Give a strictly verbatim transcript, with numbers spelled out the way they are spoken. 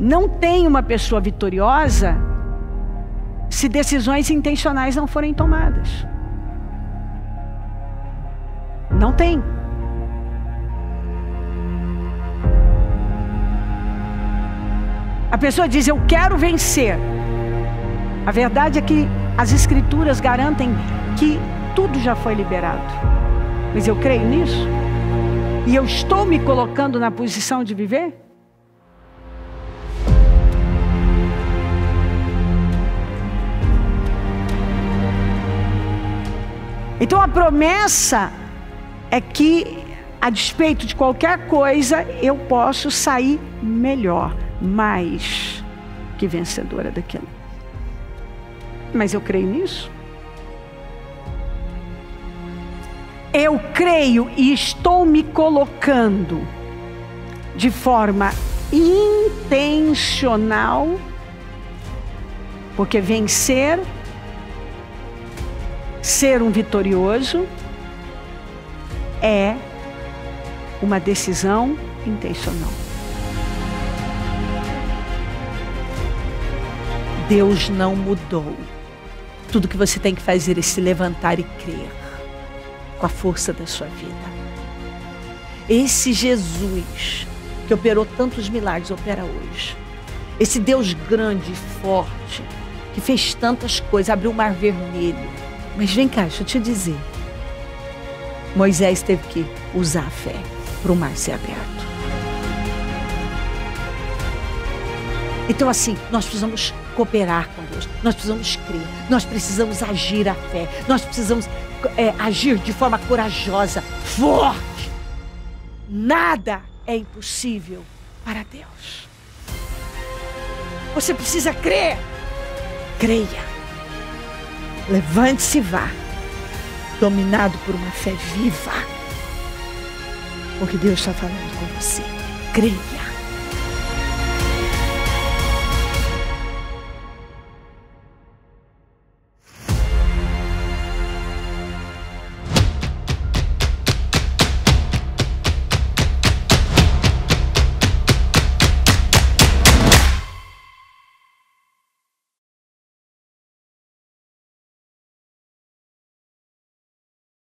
Não tem uma pessoa vitoriosa se decisões intencionais não forem tomadas. Não tem. A pessoa diz, eu quero vencer. A verdade é que as escrituras garantem que tudo já foi liberado. Mas eu creio nisso? E eu estou me colocando na posição de viver? Então a promessa é que, a despeito de qualquer coisa, eu posso sair melhor, mais que vencedora daquilo. Mas eu creio nisso? Eu creio e estou me colocando de forma intencional, porque vencer, ser um vitorioso, é uma decisão intencional. Deus não mudou. Tudo que você tem que fazer é se levantar e crer com a força da sua vida. Esse Jesus que operou tantos milagres opera hoje. Esse Deus grande e forte que fez tantas coisas, abriu o mar vermelho. Mas vem cá, deixa eu te dizer. Moisés teve que usar a fé para o mar ser aberto. Então assim, nós precisamos cooperar com Deus, nós precisamos crer, nós precisamos agir a fé, nós precisamos é, agir de forma corajosa, forte. Nada é impossível para Deus. Você precisa crer. Creia. Levante-se e vá, dominado por uma fé viva, porque Deus está falando com você. Creia.